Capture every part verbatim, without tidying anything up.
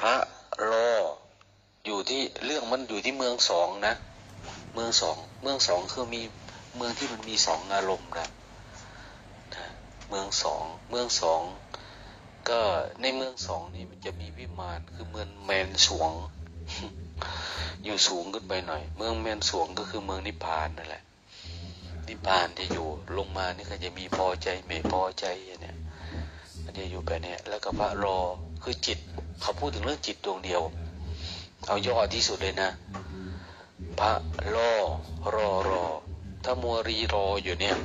ระรออยู่ที่เรื่องมันอยู่ที่เมืองสองนะเมืองสองเมืองสองคือมีเมืองที่มันมีสองอารมณ์นะนะเมืองสองเมืองสองก็ในเมืองสองนี่มันจะมีวิมานคือเมืองแมนสวง อยู่สูงขึ้นไปหน่อยเมืองแมนสวงก็คือเมืองนิพพานนั่นแหละนิพพานจะอยู่ลงมานี่ก็จะมีพอใจไม่พอใจเนี่ยมันจะอยู่แบบนี้แล้วก็พระรอคือจิตเขาพูดถึงเรื่องจิตดวงเดียวเอาย่อที่สุดเลยนะพระรอรอรอถ้ามัวรีรออยู่เนี่ย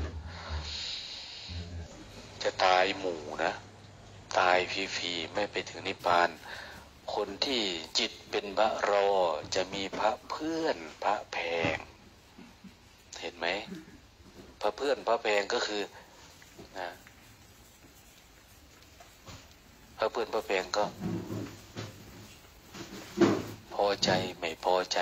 จะตายหมู่นะตายฟรีๆไม่ไปถึงนิพพานคนที่จิตเป็นพระรอจะมีพระเพื่อนพระแพงเห็นไหมพระเพื่อนพระแพงก็คือนะพระเพื่อนพระแพงก็พอใจไม่พอใจ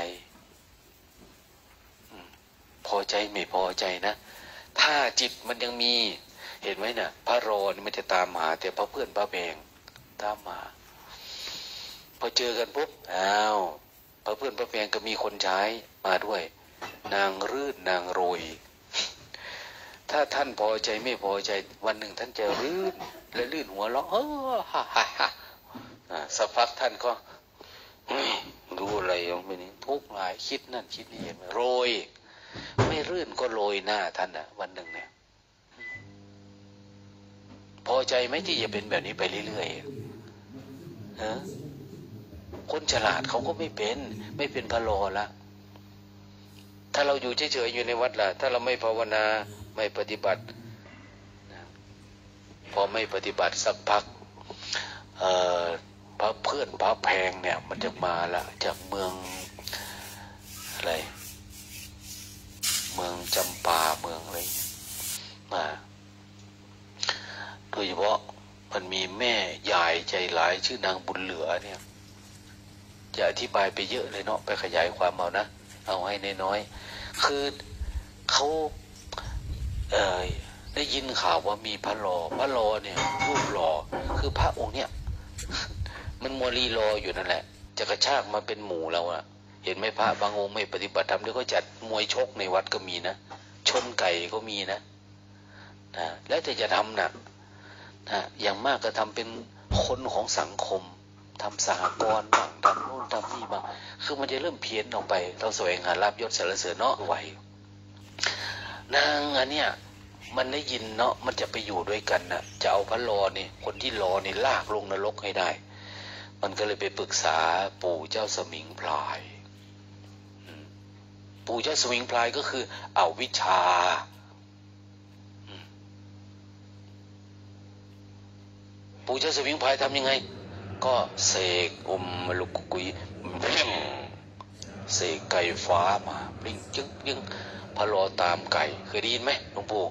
พอใจไม่พอใจนะถ้าจิตมันยังมีเห็นไหมนะ่ะพระรอนี่มันจะตามหาแต่พระเพื่อนพระแพงตามหาพอเจอกันปุ๊บอ้าวพระเพื่อนพระแพงก็มีคนใช้มาด้วยนางรื่นนางโรยถ้าท่านพอใจไม่พอใจวันหนึ่งท่านจะรื่นและลื่นหัวเราะเออฮ่าฮ่าฮ่าสักพักท่านก็รู้อะไรอย่างนี้ทุกข์หลายคิดนั่นคิดนี่โรยไม่รื่นก็โรยหน้าท่านอ่ะวันหนึ่งเนี่ยพอใจไหมที่จะเป็นแบบนี้ไปเรื่อยๆฮะคนฉลาดเขาก็ไม่เป็นไม่เป็นพระโลละถ้าเราอยู่เฉยๆอยู่ในวัดล่ะถ้าเราไม่ภาวนาไม่ปฏิบัตินะพอไม่ปฏิบัติสักพักเอ่อพระเพื่อนพระแพงเนี่ยมันจะมาละจากเมืองอะไรเมืองจำปาเมืองอะไรมาโดยเฉพาะมันมีแม่ยายใจหลายชื่อนางบุญเหลือเนี่ยจะอธิบายไปเยอะเลยเนาะไปขยายความเอานะเอาให้น้อยๆคือเขาเอ่อได้ยินข่าวว่ามีพระรอพระรอเนี่ยรูปรอคือพระองค์เนี่ยมันมัวรีรออยู่นั่นแหละจะกระชากมาเป็นหมู่เราอะเห็นไหมพระบางองค์ไม่ปฏิบัติธรรมเดี๋ยวก็จัดมวยชกในวัดก็มีนะชนไก่ก็มีนะนะแล้วแต่จะทำหนักนะอย่างมากก็ทำเป็นคนของสังคมทำสหกรณ์บ้างทำโน่นทำนี่บ้างคือมันจะเริ่มเพี้ยนออกไปเราแสวงหาลาภยศสรรเสริญเนาะไหวนางอันเนี้ยมันได้ยินเนาะมันจะไปอยู่ด้วยกันนะจะเอาพระรอนี่คนที่รอนี่ลากลงนรกให้ได้มันก็เลยไปปรึกษาปู่เจ้าสมิงพรายปู่เจ้าสมิงพรายก็คือเอาวิชาปู่เจ้าสมิงพรายทำยังไงก็เสกอมลูกกุยเพ่งเสกไก่ฟ้ามาปลิ้งจึ๊งยึงพะโลตามไก่เคยได้ยินไหมหลวงปู่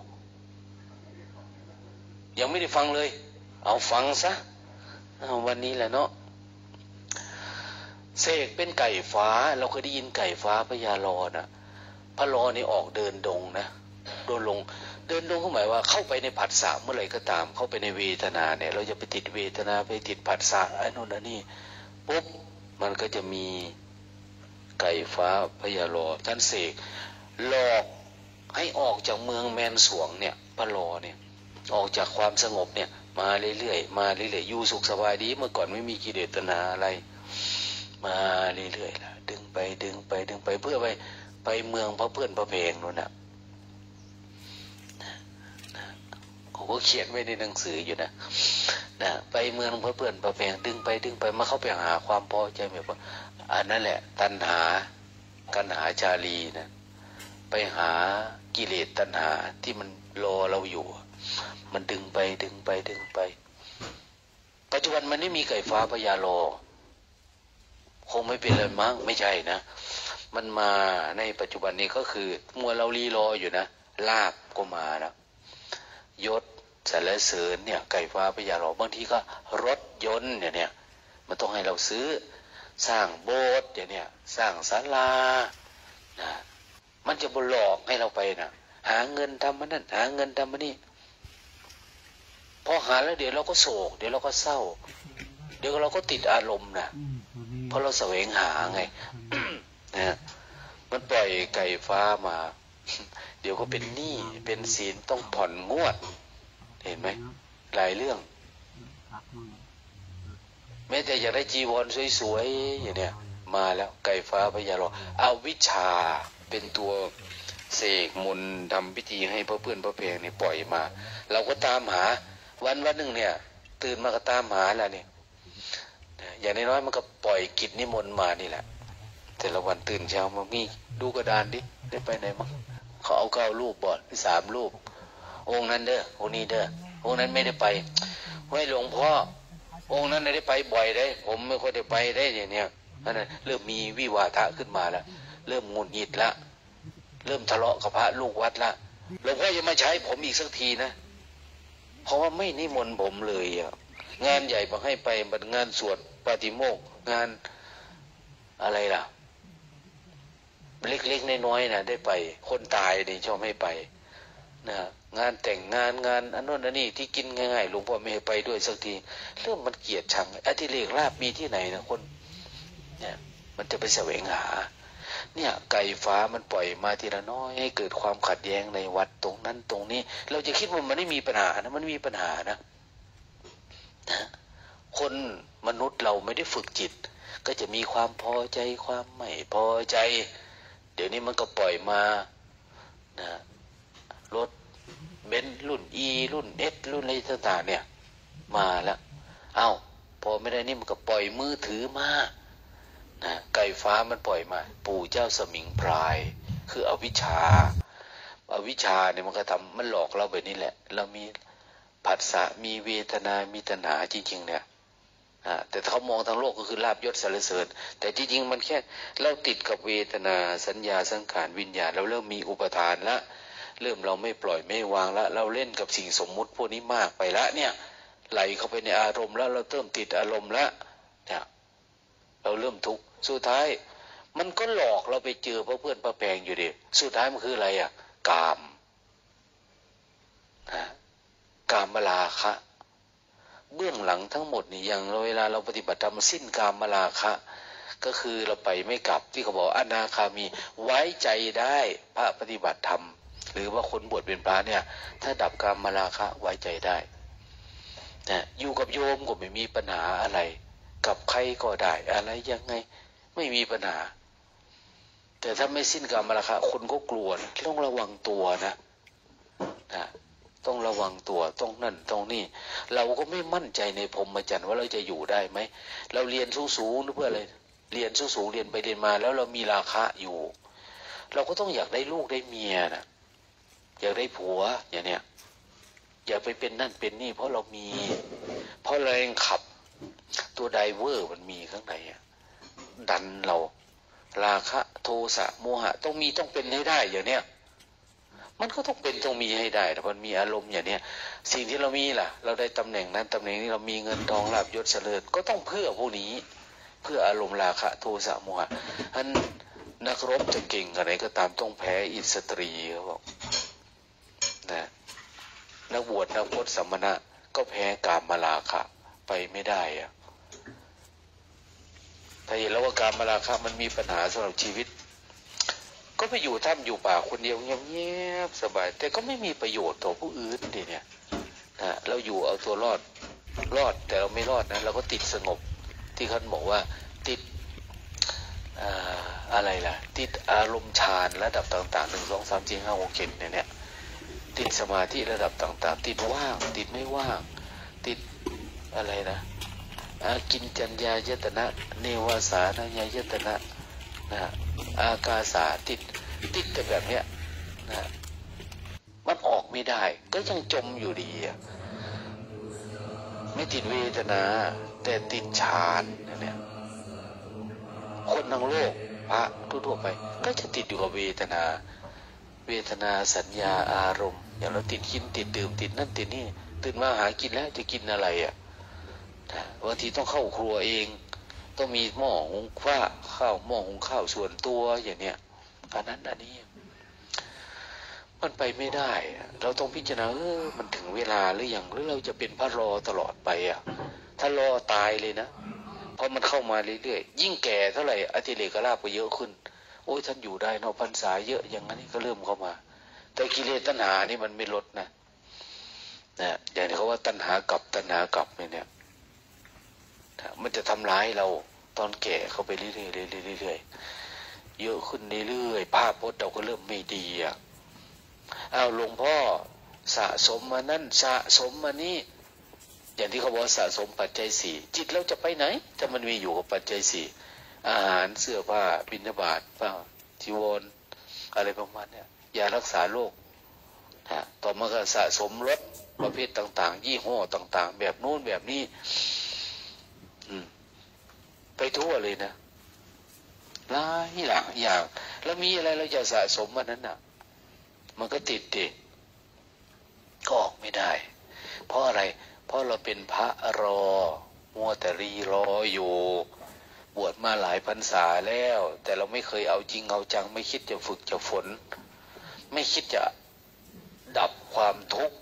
ยังไม่ได้ฟังเลยเอาฟังซะวันนี้แหละเนาะเสกเป็นไก่ฟ้าเราเคยได้ยินไก่ฟ้าพญาลอนะพระลอนี่ออกเดินดงนะเดินลงเดินดงก็หมายว่าเข้าไปในผัสสะเมื่อไหร่ก็ตามเข้าไปในเวทนาเนี่ยเราจะไปติดเวทนาไปติดผัสสะไอ้นู่นอันนี้ปุ๊บมันก็จะมีไก่ฟ้าพญาลอท่านเสกหลอกให้ออกจากเมืองแมนสวงเนี่ยพระลอเนี่ยออกจากความสงบเนี่ยมาเรื่อยๆมาเรื่อยๆอยู่สุขสบายดีเมื่อก่อนไม่มีกิเลสตัณหาอะไรมาเรื่อยๆล่ะดึงไปดึงไปดึงไปเพื่อไปไปเมืองพระเพื่อนพระเพงนู่นน่ะเขาก็เขียนไว้ในหนังสืออยู่นะนะไปเมืองพระเพื่อนพระเพงดึงไปดึงไปมาเข้าไปหาความพอใจแบบว่าอันนั่นแหละตัณหาตัณหาชาลีนะไปหากิเลสตัณหาที่มันรอเราอยู่มันดึงไปดึงไปดึงไปปัจจุบันมันไม่มีไก่ฟ้าพญาโลคงไม่เป็นอะไรมั้งไม่ใช่นะมันมาในปัจจุบันนี้ก็คือมัวเราลีรออยู่นะลาบก็มานะยศสรรเสริญเนี่ยไก่ฟ้าพญาโลบางทีก็รถยนต์เนี่ยเนี่ยมันต้องให้เราซื้อสร้างโบสถ์เนี่ยเนี่ยสร้างศาลานะมันจะบหลอกให้เราไปนะหาเงินทำมันนั่นหาเงินทำมันนี่พอหาแล้วเดี๋ยวเราก็โศกเดี๋ยวเราก็เศร้าเดี๋ยวเราก็ติดอารมณ์นะเพราะเราแสวงหาไงนะมันปล่อยไก่ฟ้ามา เดี๋ยวก็เป็นหนี้เป็นศีลต้องผ่อนงวดเห็นไหมหลายเรื่องแม้แต่อยากได้จีวรสวยๆอย่างเนี้ยมาแล้วไก่ฟ้าพญาลอเอาวิชาเป็นตัวเสกมนต์ทำพิธีให้พระเพื่อนพระเพลงนี่ปล่อยมา เราก็ตามหาวันวันหนึ่งเนี่ยตื่นมาก็ตามหาแล้วนี่อย่างน้อยๆมันก็ปล่อยกิจนิมนต์มานี่แหละแต่ละวันตื่นเช้ามามีดูกระดานดิได้ไปไหนมั้งเขาเอาเก้ารูปบอดสามรูปองค์นั้นเด้อองค์นี้เด้อองค์นั้นไม่ได้ไปให้หลวงพ่อองค์นั้นได้ไปบ่อยได้ผมไม่ค่อยได้ไปได้อย่างเนี้ยนั่นเริ่มมีวิวาทะขึ้นมาแล้วเริ่มงุนงิดละเริ่มทะเลาะกับพระลูกวัดละหลวงพ่อจะมาใช้ผมอีกสักทีนะเพราะว่าไม่นิมนต์ผมเลยอ่ะงานใหญ่บอกให้ไปบัดงานสวดปาฏิโมกข์งานอะไรล่ะเล็กๆน้อยๆนะได้ไปคนตายนี่ชอบให้ไปนะงานแต่งงานงานอันนู้นอันนี้ที่กินง่ายๆหลวงพ่อไม่ให้ไปด้วยสักทีเรื่องมันเกลียดชังอธิเรกลาภมีที่ไหนนะคนเนี่ยมันจะไปแสวงหาเนี่ยไก่ฟ้ามันปล่อยมาทีละน้อยให้เกิดความขัดแย้งในวัดตรงนั้นตรงนี้เราจะคิดว่ามันไม่มีปัญหานะมันมีปัญหานะนะคนมนุษย์เราไม่ได้ฝึกจิตก็จะมีความพอใจความไม่พอใจเดี๋ยวนี้มันก็ปล่อยมานะรถเบนซ์รุ่น E รุ่น S รุ่นอะไรต่างๆเนี่ยมาแล้วเอ้าพอไม่ได้นี่มันก็ปล่อยมือถือมานะไก่ฟ้ามันปล่อยมาปู่เจ้าสมิงพรายคืออวิชชาอวิชชาเนี่ยมันก็ทำมันหลอกเราแบบนี้แหละเรามีผัสสะมีเวทนามีตัณหาจริงๆเนี่ยแต่เขามองทางโลกก็คือลาภยศสรรเสริญแต่จริงๆมันแค่เราติดกับเวทนาสัญญาสังขารวิญญาณเราเริ่มมีอุปทานละเริ่มเราไม่ปล่อยไม่วางละเราเล่นกับสิ่งสมมุติพวกนี้มากไปละเนี่ยไหลเข้าไปในอารมณ์แล้วเราเริ่มติดอารมณ์ละเนี่ยเราเริ่มทุกข์สุดท้ายมันก็หลอกเราไปเจอพระเพื่อนพระแพงอยู่ดิสุดท้ายมันคืออะไรอ่ะกามนะกามราคะเบื้องหลังทั้งหมดนี่อย่างเวลาเราปฏิบัติธรรมสิ้นกามราคะก็คือเราไปไม่กลับที่เขาบอกอนาคามีไว้ใจได้พระปฏิบัติธรรมหรือว่าคนบวชเป็นพระเนี่ยถ้าดับกามราคะไว้ใจได้นะอยู่กับโยมก็ไม่มีปัญหาอะไรกับใครก็ได้อะไรยังไงไม่มีปัญหาแต่ถ้าไม่สิ้นกามราคะคนก็กลัวนะต้องระวังตัวนะนะต้องระวังตัวต้องนั่นต้องนี่เราก็ไม่มั่นใจในพรหมจรรย์ว่าเราจะอยู่ได้ไหมเราเรียนสูงๆเพื่ออะไรเรียนสูงๆเรียนไปเรียนมาแล้วเรามีราคะอยู่เราก็ต้องอยากได้ลูกได้เมียนะอยากได้ผัวอย่างเนี้ยอยากไปเป็นนั่นเป็นนี่เพราะเรามีเพราะแรงขับตัวไดเวอร์มันมีข้างในดันเราราคะโทสะโมหะต้องมีต้องเป็นให้ได้อย่างเนี้ยมันก็ต้องเป็นต้องมีให้ได้แต่มันมีอารมณ์อย่างเนี้ยสิ่งที่เรามีล่ะเราได้ตำแหน่งนั้นตำแหน่งนี้เรามีเงินทองลาภยศเสริญก็ต้องเพื่อพวกนี้เพื่ออารมณ์ราคะโทสะโมหะอันนักรบจะเก่งอะไรก็ตามต้องแพ้อิสตรีเขาบอกนะนักบวชนักพจน์สัมมณะก็แพ้กามราคะไปไม่ได้อะถ้าเห็นแล้วว่ากามราคะมันมีปัญหาสำหรับชีวิตก็ไปอยู่ถ้ำอยู่ป่าคนเดียวเงียบๆสบายแต่ก็ไม่มีประโยชน์ต่อผู้อื่นดิเนี่ยนะเราอยู่เอาตัวรอดรอดแต่เราไม่รอดนะเราก็ติดสงบที่เขาบอกว่าติดอ่าอะไรล่ะติดอารมณ์ฌานระดับต่างๆหนึ่งสองสามสี่ห้าหกเจ็ดเนี่ยเนี่ยติดสมาธิระดับต่างๆติดว่างติดไม่ว่างติดอะไรนะอากินจัญญายตนะเนวสานญายตนะนะอากาสาติดติดแต่แบบเนี้ยนะมันออกไม่ได้ก็ยังจมอยู่ดีอ่ะไม่ติดเวทนาแต่ติดฌานเนี่ยคนทั้งโลกพระทั่วๆไปก็จะติดอยู่กับเวทนาเวทนาสัญญาอารมณ์อย่างเราติดกินติดดื่มติดนั่นติดนี่ตื่นมาหากินแล้วจะกินอะไรอ่ะบางทีต้องเข้าครัวเองต้องมีหม้อหุงข้าวข้าวหม้อหุงข้าวส่วนตัวอย่างเนี้ยอันนั้นอันนี้มันไปไม่ได้เราต้องพิจารณาเออมันถึงเวลาหรือยังหรือเราจะเป็นพระรอตลอดไปอ่ะถ้ารอตายเลยนะเพราะมันเข้ามาเรื่อยๆยิ่งแก่เท่าไหร่อธิเลกราภก็เยอะขึ้นโอ้ยท่านอยู่ได้เนาะพรรษาเยอะอย่างนั้นก็เริ่มเข้ามาแต่กิเลสตัณหานี่มันไม่ลดนะนะอย่างที่เขาว่าตัณหากับตัณหากับเนี่ยมันจะทำร้ายเราตอนแก่เข้าไปเรื่อยๆเรื่อยๆเรื่อยๆเยอะขึ้นเรื่อยๆภาพพจน์เราก็เริ่มไม่ดีอ่ะอ้าวหลวงพ่อสะสมมานั่นสะสมมานี่อย่างที่เขาบอกสะสมปัจจัยสี่จิตเราจะไปไหนถ้ามันมีอยู่กับปัจจัยสี่อาหารเสื้อผ้าบิณฑบาตผ้าจีวรอะไรประมาณเนี้ยยารักษาโรคนะต่อมาก็สะสมรถประเภทต่างๆยี่ห้อต่างๆแบบโน้นแบบนี้ไปทั่วเลยนะหลายหลายอย่างแล้วมีอะไรเราจะสะสมมันนั้นน่ะมันก็ติดดิก็ออกไม่ได้เพราะอะไรเพราะเราเป็นพระรอมัวแต่รีรออยู่บวชมาหลายพรรษาแล้วแต่เราไม่เคยเอาจริงเอาจังไม่คิดจะฝึกจะฝนไม่คิดจะดับความทุกข์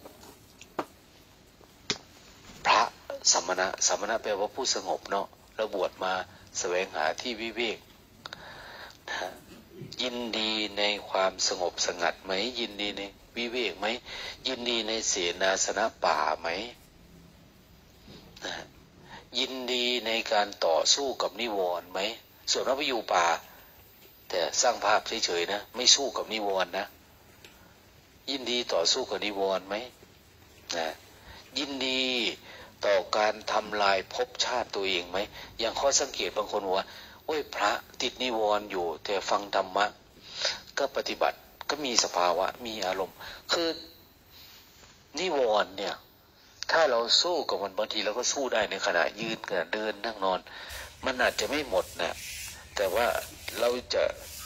พระสมณะสมณะแปลว่าผู้สงบเนาะเราบวชมาแสวงหาที่วิเวกนะยินดีในความสงบสงัดไหมยินดีในวิเวกไหมยินดีในเสนาสนะป่าไหมนะยินดีในการต่อสู้กับนิวรณ์ไหมส่วนเราไปอยู่ป่าแต่สร้างภาพเฉยๆนะไม่สู้กับนิวรณ์นะยินดีต่อสู้กับนิวรณ์ไหมนะยินดีต่อการทำลายภพชาติตัวเองไหมอย่างข้อสังเกตบางคนว่าโอ้ยพระติดนิวรณ์อยู่แต่ฟังธรรมะก็ปฏิบัติก็มีสภาวะมีอารมณ์คือนิวรณ์เนี่ยถ้าเราสู้กับมันบางทีเราก็สู้ได้ในขณะยืนขณะเดินนั่งนอนมันอาจจะไม่หมดนะแต่ว่าเราจะ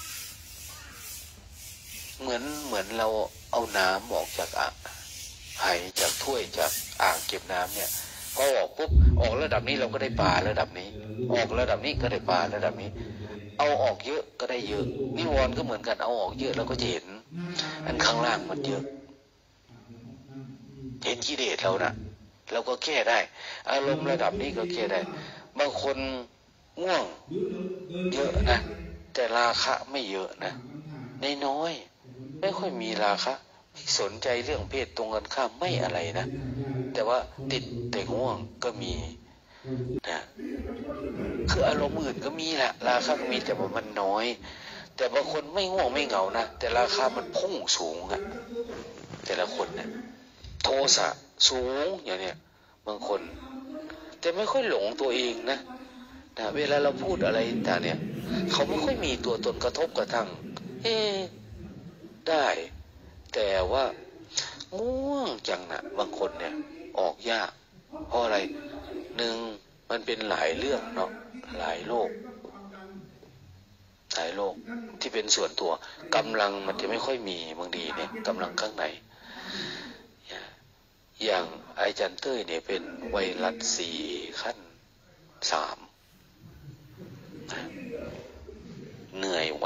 เหมือนเหมือนเราเอาน้ำออกจากอ่างไหจากถ้วยจากอ่างเก็บน้ำเนี่ยพอออกปุ๊บออกระดับนี้เราก็ได้ปลาระดับนี้ออกระดับนี้ก็ได้ปลาระดับนี้เอาออกเยอะก็ได้เยอะนิวรณ์ก็เหมือนกันเอาออกเยอะเราก็จะเห็นอันข้างล่างมันเยอะเห็นกิเลสเรานะเราก็แก้ได้อารมณ์ระดับนี้ก็แก้ได้บางคนง่วงเยอะนะแต่ราคะไม่เยอะนะน้อยๆไม่ค่อยมีราคะสนใจเรื่องเพศตรงกันข้ามไม่อะไรนะแต่ว่าติดแต่ง่วงก็มีนะคืออารมณ์อื่นก็มีแหละราคะก็มีแต่ว่ามันน้อยแต่บางคนไม่ง่วงไม่เหงานะแต่ราคามันพุ่งสูงอะแต่ละคนเนี่ยโทสะสูงอย่างเนี้ยบางคนแต่ไม่ค่อยหลงตัวเองนะนะเวลาเราพูดอะไรต่างเนี่ยเขาไม่ค่อยมีตัวตนกระทบกระทั่งเอ๊ได้แต่ว่าง่วงจังนะบางคนเนี่ยออกยากเพราะอะไรหนึ่งมันเป็นหลายเรื่องเนาะหลายโลกหลายโลกที่เป็นส่วนตัวกำลังมันจะไม่ค่อยมีบางทีเนี่ยกำลังข้างในอย่างอาจารย์เต้ยเนี่ยเป็นไวรัสสี่ขั้นสามเหนื่อยไว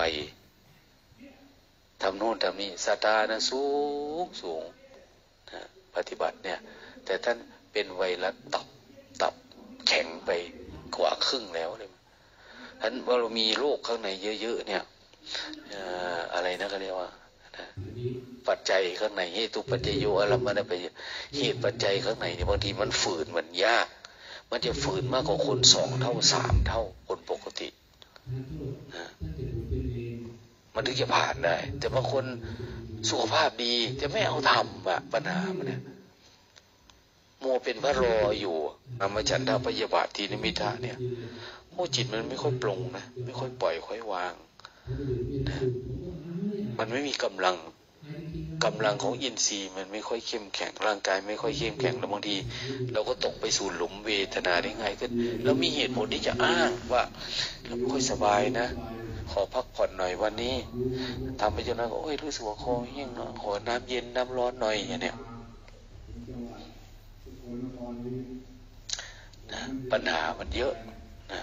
ทำโน่นทำนี่ศรัทธานะสูงสูงนะปฏิบัติเนี่ยแต่ท่านเป็นไวรัสตับตับแข็งไปกว่าครึ่งแล้วเลยท่านว่าเรามีโรคข้างในเยอะๆเนี่ยอะไรนะก็เรียกว่าปัจจัยข้างในเหตุปัจจโยอะไรมันไปเหตุปัจจัยข้างในเนี่ยบางทีมันฝืนมันยากมันจะฝืนมากกว่าคนสองเท่าสามเท่าคนปกตินะมันถึงจะผ่านได้แต่บางคนสุขภาพดีจะไม่เอาทำอะปัญหามันเนี่ยมัวเป็นพระรออยู่อมฉันทะพยาบาททีนิมิทะเนี่ยโอ้จิตมันไม่ค่อยปรงนะไม่ค่อยปล่อยค่อยวางนะมันไม่มีกำลังกำลังของอินทรีย์มันไม่ค่อยเข้มแข็งร่างกายไม่ค่อยเข้มแข็งแล้วบางทีเราก็ตกไปสู่หลุมเวทนาได้ง่ายขึ้นแล้วมีเหตุผลที่จะอ้างว่าเราไม่ค่อยสบายนะขอพักผ่อนหน่อยวันนี้ทำไปจนนั้นก็โอ้ยรู้สึกว่าคอแห้งเนาะขอน้ำเย็นน้ำร้อนหน่อยอย่างเนี้ยนะปัญหามันเยอะนะ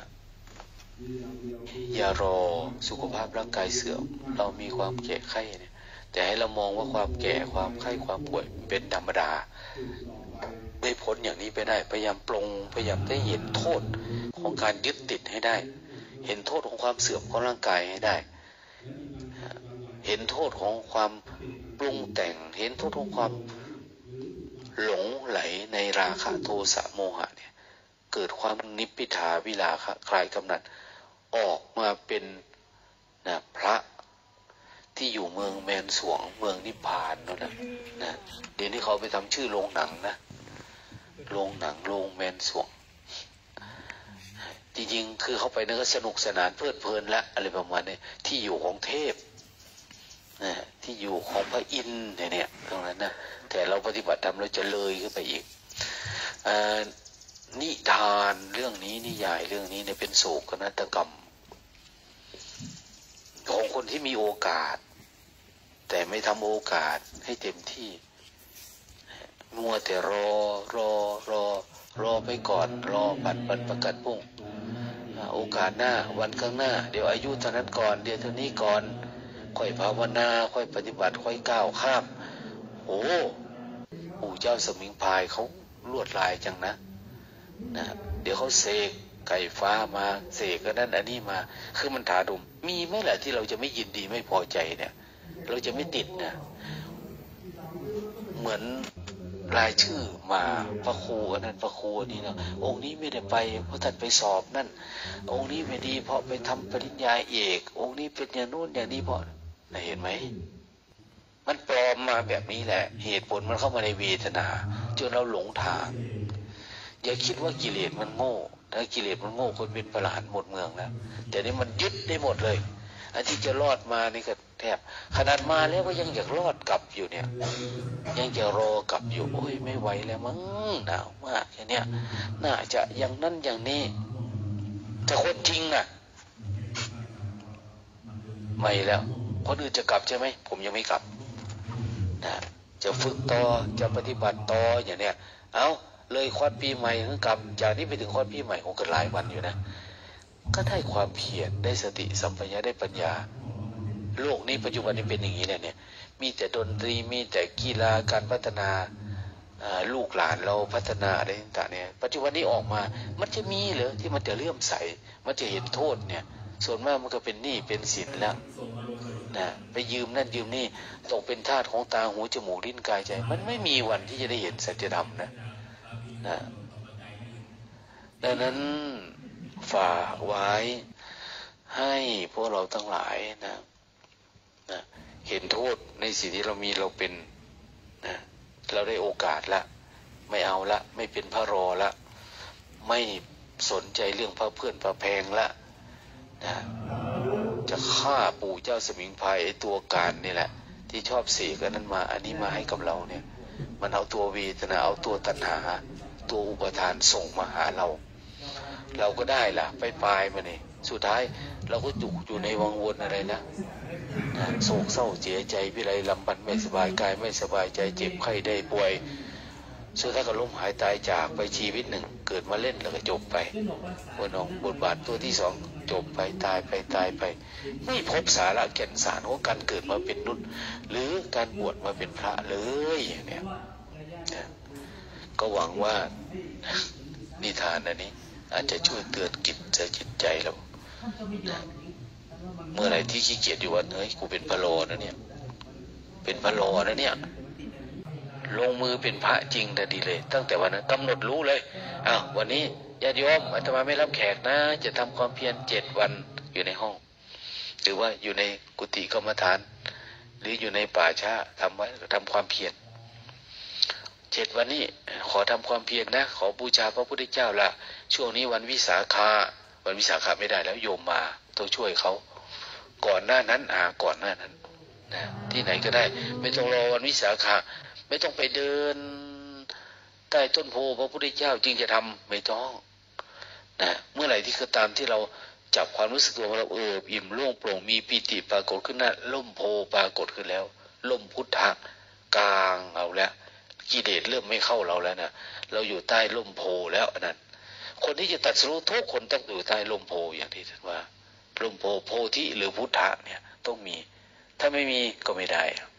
อย่ารอสุขภาพร่างกายเสื่อมเรามีความแก่ไข้เนี่ยแต่ให้เรามองว่าความแก่ความไข้ความป่วยเป็นธรรมดาไม่พ้นอย่างนี้ไปได้พยายามปลงพยายามได้เห็นโทษของการยึดติดให้ได้เห็นโทษของความเสื่อมของร่างกายให้ได้เห็นโทษของความปรุงแต่งเห็นโทษของความหลงไหลในราคะโทสะโมหะเนี่ยเกิดความนิพพิทาวิราคะคลายกำหนัดออกมาเป็นนะพระที่อยู่เมืองแมนสวงเมืองนิพพานนั่นนะนะเดี๋ยวนี้เขาไปทำชื่อโรงหนังนะโรงหนังโรงแมนสวงจริงๆคือเขาไปนั่นก็สนุกสนานเพลิดเพลินละอะไรประมาณนี้ที่อยู่ของเทพนะที่อยู่ของพระอินทร์เนี่ยตรงนั้นนะแต่เราปฏิบัติธรรมเราจะเลยขึ้นไปอีกนิทานเรื่องนี้นิยายเรื่องนี้เนี่ยเป็นโศกนาฏกรรมของคนที่มีโอกาสแต่ไม่ทำโอกาสให้เต็มที่มัวแต่รอรอรอรอไปก่อนรอบัตรประกันพรุ่งโอกาสหน้าวันข้างหน้าเดี๋ยวอายุเท่านั้นก่อนเดี๋ยวเท่านี้ก่อนค่อยภาวนาค่อยปฏิบัติค่อยก้าวข้ามโอ้ปู่เจ้าสมิงพรายเขาลวดลายจังนะนะเดี๋ยวเขาเสกไก่ฟ้ามาเสกก็นั่นอันนี้มาคือมันถาดมมีไหมล่ะที่เราจะไม่ยินดีไม่พอใจเนี่ยเราจะไม่ติดนะเหมือนรายชื่อมาพระครูอันนั้นพระครูนี่นะองค์นี้ไม่ได้ไปเพราะท่านไปสอบนั่นองค์นี้ไม่ดีเพราะไปทำปริญญาเอกองค์นี้เป็นอย่างนู้นอย่างนี้เพราะเห็นไหมมันปลอมมาแบบนี้แหละเหตุผลมันเข้ามาในเวทนาจนเราหลงทางอย่าคิดว่ากิเลสมันโง่ถ้ากิเลสมันโง่คนเป็นประหลาดหมดเมืองแล้วแต่นี่มันยึดได้หมดเลยอันที่จะรอดมานี่ก็แทบขนาดมาแล้วก็ยังอยากรอดกลับอยู่เนี่ยยังจะรอกลับอยู่โอ้ยไม่ไหวแล้วมั้งหนาวมากอย่างเนี้ยน่าจะอย่างนั้นอย่างนี้แต่คนจริงน่ะไม่แล้วคนอื่นจะกลับใช่ไหมผมยังไม่กลับนะจะฝึกต่อจะปฏิบัติต่ออย่างเนี้ยเอาเลยคลอดปีใหม่ถึงกลับจากนี้ไปถึงคลอดปีใหม่คงเกิดหลายวันอยู่นะก็ได้ความเพียรได้สติสัมปชัญญะได้ปัญญาโลกนี้ปัจจุบันนี้เป็นอย่างนี้แหละเนี่ยมีแต่ดนตรีมีแต่กีฬาการพัฒนาลูกหลานเราพัฒนาอะไรต่างๆเนี่ยปัจจุบันนี้ออกมามันจะมีเหรอที่มันจะเลื่อมใสมันจะเห็นโทษเนี่ยส่วนมากมันก็เป็นหนี้เป็นสินแล้วนะไปยืมนั่นยืมนี่ตกเป็นทาสของตาหูจมูกลิ้นกายใจมันไม่มีวันที่จะได้เห็นสัจธรรมนะนะดังนั้นฝากไว้ให้พวกเราทั้งหลายนะนะเห็นโทษในสิ่งที่เรามีเราเป็นนะเราได้โอกาสละไม่เอาละไม่เป็นพระรอละไม่สนใจเรื่องพระเพื่อนพระแพงละนะจะฆ่าปู่เจ้าสมิงพรายไอ้ตัวการนี่แหละที่ชอบเสกกันนั้นมาอันนี้มาให้กับเราเนี่ยมันเอาตัวเวทนาเอาตัวตัณหาตัวอุปทานส่งมาหาเราเราก็ได้ล่ะไปปลายมาเนี่ยสุดท้ายเราก็จุกอยู่ในวังวนอะไรนะนะโศกเศร้าเสียใจวิไรลำพันไม่สบายกายไม่สบายใจเจ็บไข้ได้ป่วยสุดท้ายก็ล้มหายตายจากไปชีวิตหนึ่งเกิดมาเล่นแล้วก็จบไปวนองบทบาทตัวที่สองจบไปตายไปตายไปไม่พบสาระแก่นสารของการเกิดมาเป็นนุษย์หรือการบวชมาเป็นพระเลยเนี่ยก็หวังว่านิทานอันนี้อาจจะช่วยเตือนกิจใจจิตใจเราเมื่อไหร่ที่ขี้เกียจอยู่ว่าเฮ้ยกูเป็นพระโลนะเนี่ยเป็นพระโลนะเนี่ยลงมือเป็นพระจริงแต่ดีเลยตั้งแต่วันนั้นกำหนดรู้เลยอ้าววันนี้ญาติโยมอาตมาไม่รับแขกนะจะทำความเพียรเจ็ดวันอยู่ในห้องหรือว่าอยู่ในกุฏิกรรมฐานหรืออยู่ในป่าช้าทำไว้ทำความเพียรเจ็ดวันนี้ขอทำความเพียรนะขอบูชาพระพุทธเจ้าละช่วงนี้วันวิสาขะวันวิสาขะไม่ได้แล้วโยมมาต้องช่วยเขาก่อนหน้านั้นอ่าก่อนหน้านั้นนะที่ไหนก็ได้ไม่ต้องรอวันวิสาขะไม่ต้องไปเดินใต้ต้นโพพระพุทธเจ้าจึงจะทำไม่ต้องนะเมื่อไหร่ที่ก็ตามที่เราจับความรู้สึกตัวเราเอออิ่มโล่งโปร่งมีปิติปรากฏขึ้นหน้าล่มโพปรากฏขึ้นแล้วล่มพุทธะกลางเอาแล้วกิเลสเริ่มไม่เข้าเราแล้วนะเราอยู่ใต้ล่มโพแล้วนั่นคนที่จะตัดสู้ทุกคนต้องอยู่ใต้ล่มโพอย่างที่ท่านว่าล่มโพโพธิหรือพุทธะเนี่ยต้องมีถ้าไม่มีก็ไม่ได้